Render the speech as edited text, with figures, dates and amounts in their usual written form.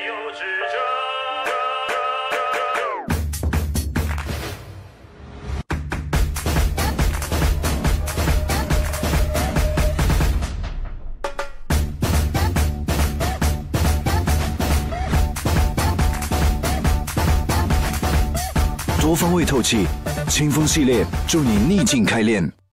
有智者。 多方位透气，清风系列祝你逆境开练。